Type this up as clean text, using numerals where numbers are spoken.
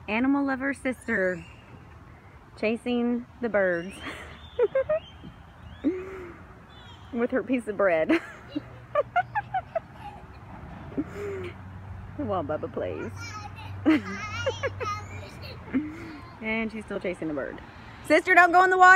Animal lover sister chasing the birds with her piece of bread. While Bubba plays. And she's still chasing the bird. Sister, don't go in the water.